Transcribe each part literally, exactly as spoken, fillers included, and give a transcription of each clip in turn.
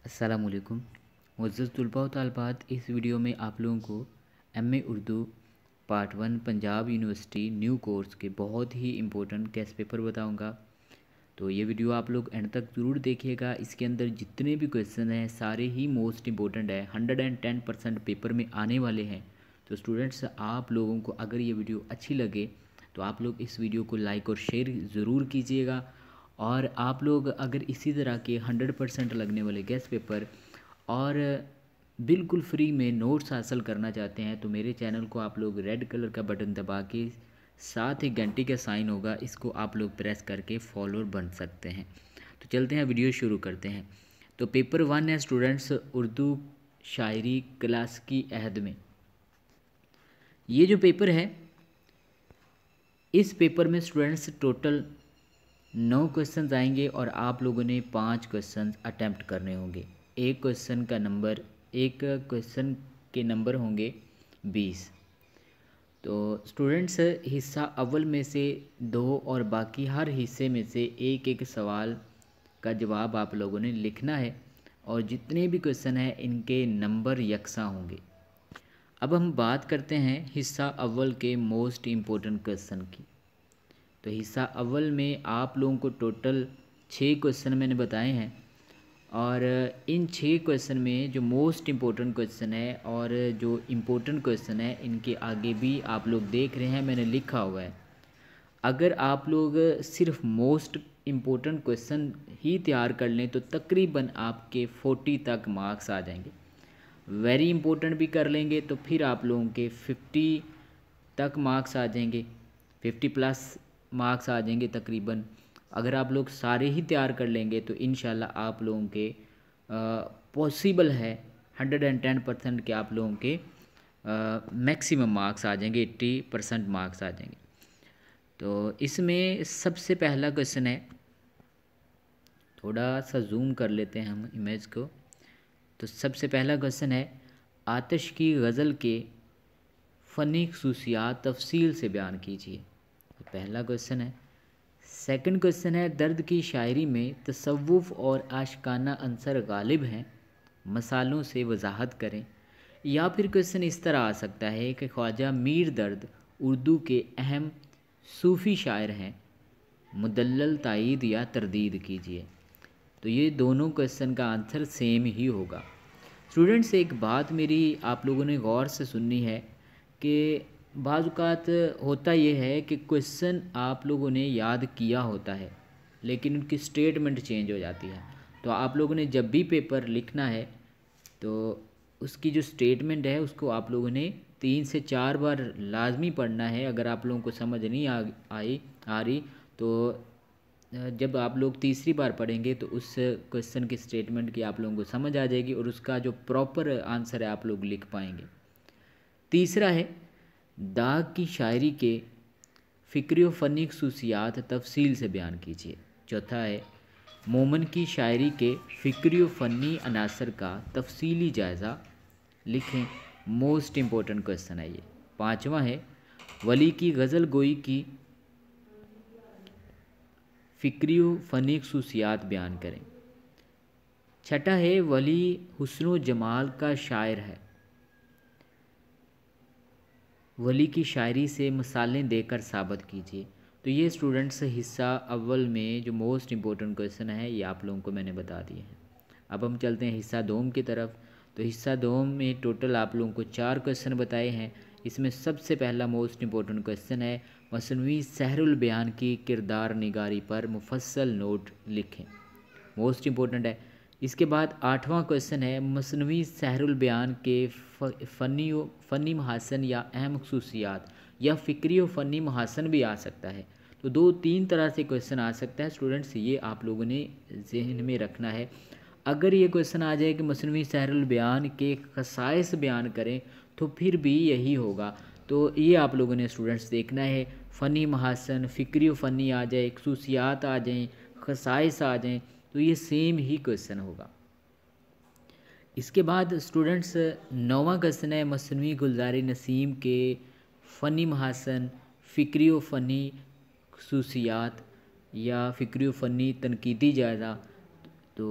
अस्सलामुअलैकुम मुअज़्ज़ज़ तुलबा व तालिबात। इस वीडियो में आप लोगों को M A Urdu part one Punjab university new course के बहुत ही इम्पोर्टेंट टेस्ट पेपर बताऊंगा। तो ये वीडियो आप लोग एंड तक ज़रूर देखिएगा। इसके अंदर जितने भी क्वेश्चन हैं सारे ही मोस्ट इम्पोर्टेंट है, hundred and ten percent paper में आने वाले हैं। तो स्टूडेंट्स, आप लोगों को अगर ये वीडियो अच्छी लगे तो आप लोग इस वीडियो को लाइक और शेयर ज़रूर कीजिएगा। और आप लोग अगर इसी तरह के हंड्रेड परसेंट लगने वाले गेस्ट पेपर और बिल्कुल फ्री में नोट्स हासिल करना चाहते हैं तो मेरे चैनल को आप लोग रेड कलर का बटन दबा के साथ ही घंटी का साइन होगा, इसको आप लोग प्रेस करके फॉलोअर बन सकते हैं। तो चलते हैं, वीडियो शुरू करते हैं। तो पेपर वन है स्टूडेंट्स, उर्दू शायरी क्लास की अहद में। ये जो पेपर है, इस पेपर में स्टूडेंट्स टोटल नौ क्वेश्चंस आएंगे और आप लोगों ने पाँच क्वेश्चंस अटेम्प्ट करने होंगे। एक क्वेश्चन का नंबर एक क्वेश्चन के नंबर होंगे बीस। तो स्टूडेंट्स, हिस्सा अव्वल में से दो और बाकी हर हिस्से में से एक एक सवाल का जवाब आप लोगों ने लिखना है और जितने भी क्वेश्चन हैं इनके नंबर यकसां होंगे। अब हम बात करते हैं हिस्सा अव्वल के मोस्ट इम्पोर्टेंट क्वेश्चन की। तो हिस्सा अव्वल में आप लोगों को टोटल छः क्वेश्चन मैंने बताए हैं और इन छः क्वेश्चन में जो मोस्ट इम्पोर्टेंट क्वेश्चन है और जो इम्पोर्टेंट क्वेश्चन है इनके आगे भी आप लोग देख रहे हैं, मैंने लिखा हुआ है। अगर आप लोग सिर्फ मोस्ट इम्पोर्टेंट क्वेश्चन ही तैयार कर लें तो तकरीबन आपके फोर्टी तक मार्क्स आ जाएंगे। वेरी इंपॉर्टेंट भी कर लेंगे तो फिर आप लोगों के फिफ्टी तक मार्क्स आ जाएंगे, फिफ्टी प्लस मार्क्स आ जाएंगे तकरीबन। अगर आप लोग सारे ही तैयार कर लेंगे तो इंशाल्लाह आप लोगों के पॉसिबल है हंड्रेड एंड टेन परसेंट के आप लोगों के मैक्सिमम मार्क्स आ जाएंगे, एट्टी परसेंट मार्क्स आ जाएंगे। तो इसमें सबसे पहला क्वेश्चन है, थोड़ा सा जूम कर लेते हैं हम इमेज को। तो सबसे पहला क्वेश्चन है, आतिश की गज़ल के फ़नी ख़ुसूसियात तफसील से बयान कीजिए। पहला क्वेश्चन है। सेकंड क्वेश्चन है, दर्द की शायरी में तसव्वुफ़ और आशिकाना अंसर गालिब हैं, मसालों से वजाहत करें। या फिर क्वेश्चन इस तरह आ सकता है कि ख्वाजा मीर दर्द उर्दू के अहम सूफ़ी शायर हैं, मुदल्लल तायीद या तरदीद कीजिए। तो ये दोनों क्वेश्चन का आंसर सेम ही होगा। स्टूडेंट्स, एक बात मेरी आप लोगों ने गौर से सुननी है कि बाज़-औक़ात होता ये है कि क्वेश्चन आप लोगों ने याद किया होता है लेकिन उनकी स्टेटमेंट चेंज हो जाती है। तो आप लोगों ने जब भी पेपर लिखना है तो उसकी जो स्टेटमेंट है उसको आप लोगों ने तीन से चार बार लाजमी पढ़ना है। अगर आप लोगों को समझ नहीं आ आई आ रही तो जब आप लोग तीसरी बार पढ़ेंगे तो उस क्वेश्चन की स्टेटमेंट की आप लोगों को समझ आ जाएगी और उसका जो प्रॉपर आंसर है आप लोग लिख पाएंगे। तीसरा है, दाग की शायरी के फ़िक्री व फ़नी ख़ुसूसियात तफसील से बयान कीजिए। चौथा है, मोमन की शायरी के फ़िक्री व फ़नी अनासर का तफसीली जायज़ा लिखें। मोस्ट इम्पोर्टेंट क्वेश्चन है ये। पाँचवा है, वली की गज़ल गोई की फ़िक्री व फ़नी ख़ुसूसियात बयान करें। छठा है, वली हुस्न व जमाल का शायर है, वली की शायरी से मिसालें देकर साबित कीजिए। तो ये स्टूडेंट्स हिस्सा अव्वल में जो मोस्ट इम्पोर्टेंट क्वेश्चन है ये आप लोगों को मैंने बता दिए हैं। अब हम चलते हैं हिस्सा दोम की तरफ। तो हिस्सा दोम में टोटल आप लोगों को चार क्वेश्चन बताए हैं। इसमें सबसे पहला मोस्ट इम्पोर्टेंट क्वेश्चन है, मसनवी सहरुल बयान की किरदार निगारी पर मुफस्सल नोट लिखें। मोस्ट इम्पोर्टेंट है। इसके बाद आठवां क्वेश्चन है, मसनवी सहरुल बयान के फ़नी फ़नी महासन या अहम ख़ुसूसियात या फ़िक्री व फ़नी महासन भी आ सकता है। तो दो तीन तरह से क्वेश्चन आ सकता है स्टूडेंट्स, ये आप लोगों ने जहन में रखना है। अगर ये क्वेश्चन आ जाए कि मसनवी सहरुल बयान के खसाइस बयान करें तो फिर भी यही होगा। तो ये आप लोगों ने स्टूडेंट्स देखना है, फ़नी महासन फ़िक्री व फ़नी आ जाए, ख़ुसूसियात आ जाएँ, खसाइस आ जाएँ, तो ये सेम ही क्वेश्चन होगा। इसके बाद स्टूडेंट्स नौवां क्वेश्चन है, मसनवी गुलज़ार नसीम के फ़नी महासन फ़िक्री व फ़नी ख़ुसूसियात या फ़िक्री व फ़नी तनकीदी जायज़ा। तो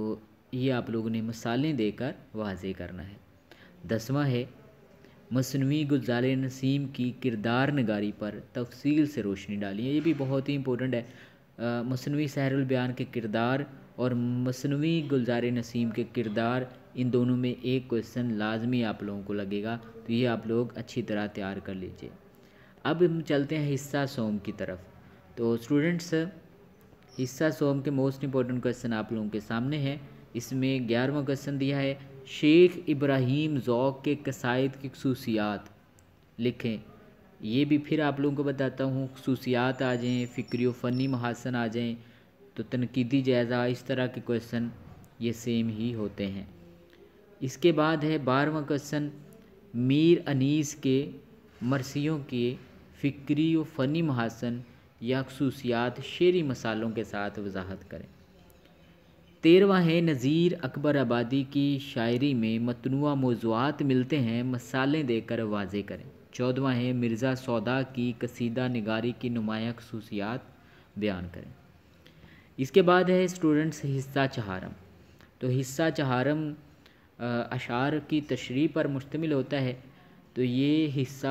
ये आप लोगों ने मिसालें देकर वाज़े करना है। दसवां है मसनवी गुलजार नसीम की किरदार नगारी पर तफसील से रोशनी डाली है। ये भी बहुत ही इंपॉर्टेंट है। अ, मसनवी सहरुल बयान के किरदार और मसनवी गुलजार नसीम के किरदार, इन दोनों में एक क्वेश्चन लाजमी आप लोगों को लगेगा, तो ये आप लोग अच्छी तरह तैयार कर लीजिए। अब हम चलते हैं हिस्सा सोम की तरफ। तो स्टूडेंट्स, हिस्सा सोम के मोस्ट इंपॉर्टेंट क्वेश्चन आप लोगों के सामने है। इसमें ग्यारहवां क्वेश्चन दिया है, शेख इब्राहिम ज़ौक़ के कसाइद की खसूसियात लिखें। ये भी फिर आप लोगों को बताता हूँ, खसूसियात आ जाएँ, फ़िक्री व फ़नी महासन आ जाएँ, तो तनकीदी जायज़ा, इस तरह के क्वेश्चन ये सेम ही होते हैं। इसके बाद है बारहवां क्वेश्चन, मीर अनीस के मरसियों के फ़िक्री व फ़नी महासन या खसूसियात शेरी मसालों के साथ वजाहत करें। तेरहवां है, नज़ीर अकबर आबादी की शायरी में मतनुआ मौज़ूआत मिलते हैं, मसालें देकर वाज़े करें। चौदहवां है, मिर्ज़ा सौदा की कसीदा निगारी की नुमाया खसूसियात बयान करें। इसके बाद है स्टूडेंट्स हिस्सा चहारम। तो हिस्सा चहारम अशार की तशरीह पर मुश्तमिल होता है। तो ये हिस्सा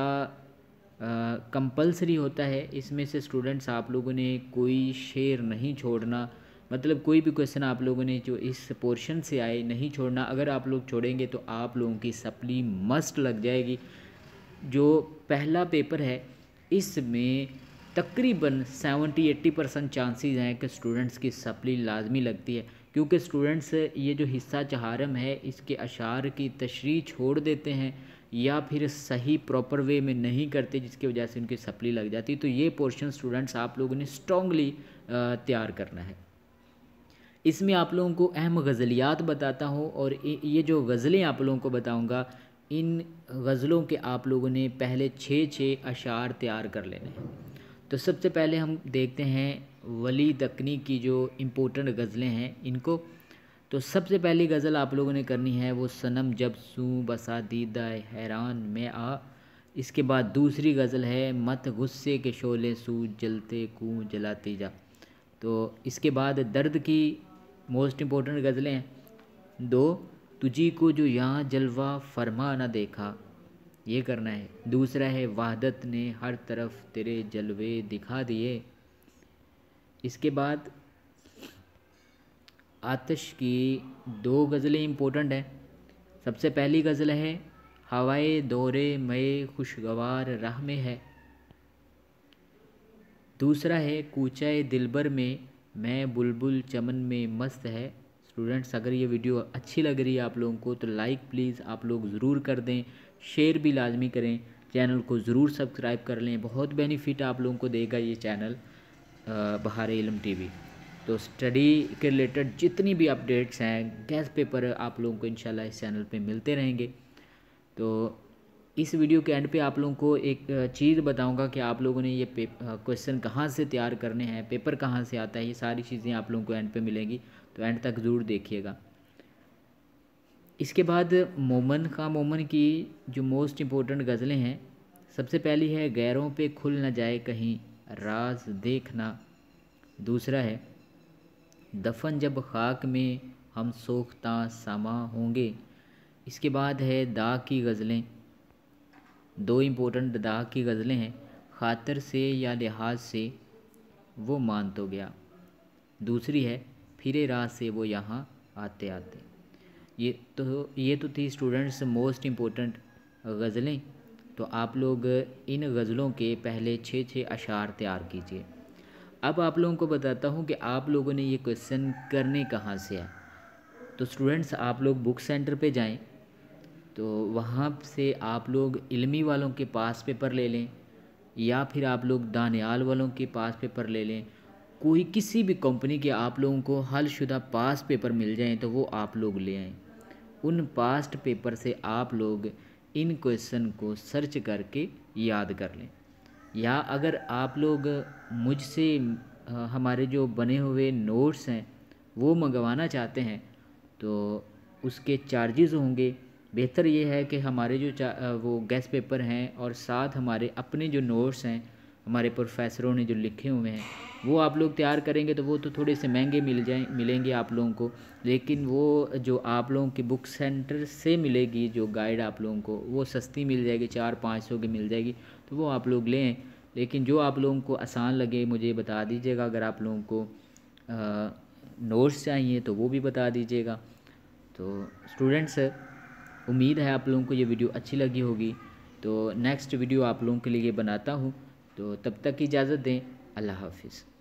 कंपलसरी होता है। इसमें से स्टूडेंट्स आप लोगों ने कोई शेर नहीं छोड़ना, मतलब कोई भी क्वेश्चन आप लोगों ने जो इस पोर्शन से आए नहीं छोड़ना। अगर आप लोग छोड़ेंगे तो आप लोगों की सप्ली मस्ट लग जाएगी। जो पहला पेपर है इसमें तकरीबन सेवेंटी एट्टी परसेंट चांसेस हैं कि स्टूडेंट्स की सप्ली लाजमी लगती है, क्योंकि स्टूडेंट्स ये जो हिस्सा चहारम है इसके अशार की तशरीह छोड़ देते हैं या फिर सही प्रॉपर वे में नहीं करते, जिसकी वजह से उनकी सप्ली लग जाती है। तो ये पोर्शन स्टूडेंट्स आप लोगों ने स्ट्रॉन्गली तैयार करना है। इसमें आप लोगों को अहम गज़लियात बताता हूँ, और ये जो गज़लें आप लोगों को बताऊँगा, इन गज़लों के आप लोगों ने पहले छः छः अशार तैयार कर लेने हैं। तो सबसे पहले हम देखते हैं वली दक्कनी की जो इम्पोर्टेंट गज़लें हैं इनको। तो सबसे पहली गज़ल आप लोगों ने करनी है वो सनम जब सूं बसा दीदा हैरान में आ। इसके बाद दूसरी गज़ल है मत गुस्से के शोले सू जलते कूं जलाती जा। तो इसके बाद दर्द की मोस्ट इम्पोर्टेंट गज़लें हैं दो, तुझी को जो यहाँ जलवा फरमा ना देखा, ये करना है। दूसरा है वहदत ने हर तरफ तेरे जलवे दिखा दिए। इसके बाद आतिश की दो गज़लें इम्पोर्टेंट हैं। सबसे पहली गज़ल है हवाए दौरे मए खुशगवार राह में है। दूसरा है कूचाए दिलबर में मैं बुलबुल चमन में मस्त है। स्टूडेंट्स, अगर ये वीडियो अच्छी लग रही है आप लोगों को तो लाइक प्लीज़ आप लोग ज़रूर कर दें, शेयर भी लाजमी करें, चैनल को ज़रूर सब्सक्राइब कर लें। बहुत बेनिफिट आप लोगों को देगा ये चैनल बहार इल्म टीवी। तो स्टडी के रिलेटेड जितनी भी अपडेट्स हैं, गैस पेपर आप लोगों को इंशाल्लाह इस चैनल पे मिलते रहेंगे। तो इस वीडियो के एंड पे आप लोगों को एक चीज़ बताऊंगा कि आप लोगों ने ये क्वेश्चन कहाँ से तैयार करने हैं, पेपर कहाँ से आता है, ये सारी चीज़ें आप लोगों को एंड पे मिलेंगी, तो एंड तक ज़रूर देखिएगा। इसके बाद मोमन का मोमन की जो मोस्ट इम्पोर्टेंट गज़लें हैं, सबसे पहली है गैरों पे खुल न जाए कहीं राज देखना। दूसरा है दफन जब खाक में हम सोख्ता समा होंगे। इसके बाद है दाग की गज़लें, दो इम्पोर्टेंट दाग की गज़लें हैं, खातर से या लिहाज से वो मान तो गया। दूसरी है फिरे राह से वो यहाँ आते आते। ये तो ये तो थी स्टूडेंट्स मोस्ट इम्पोर्टेंट गज़लें। तो आप लोग इन गज़लों के पहले छः छः अशार तैयार कीजिए। अब आप लोगों को बताता हूँ कि आप लोगों ने ये क्वेश्चन करने कहाँ से है। तो स्टूडेंट्स, आप लोग बुक सेंटर पे जाएं, तो वहाँ से आप लोग इल्मी वालों के पास पेपर ले लें, या फिर आप लोग दानियाल वालों के पास पेपर ले लें। कोई किसी भी कंपनी के आप लोगों को हलशुदा पास पेपर मिल जाएं तो वो आप लोग ले आएँ। उन पास्ट पेपर से आप लोग इन क्वेश्चन को सर्च करके याद कर लें। या अगर आप लोग मुझसे हमारे जो बने हुए नोट्स हैं वो मंगवाना चाहते हैं तो उसके चार्जेस होंगे। बेहतर ये है कि हमारे जो वो गेस्ट पेपर हैं और साथ हमारे अपने जो नोट्स हैं हमारे प्रोफेसरों ने जो लिखे हुए हैं वो आप लोग तैयार करेंगे तो वो तो थोड़े से महंगे मिल जाए मिलेंगे आप लोगों को, लेकिन वो जो आप लोगों की बुक सेंटर से मिलेगी जो गाइड आप लोगों को वो सस्ती मिल जाएगी, चार पाँच सौ की मिल जाएगी, तो वो आप लोग लें। लेकिन जो आप लोगों को आसान लगे मुझे बता दीजिएगा। अगर आप लोगों को नोट्स चाहिए तो वो भी बता दीजिएगा। तो स्टूडेंट्स, उम्मीद है आप लोगों को ये वीडियो अच्छी लगी होगी। तो नेक्स्ट वीडियो आप लोगों के लिए बनाता हूँ, तो तब तक की इजाज़त दें। अल्लाह हाफिज़।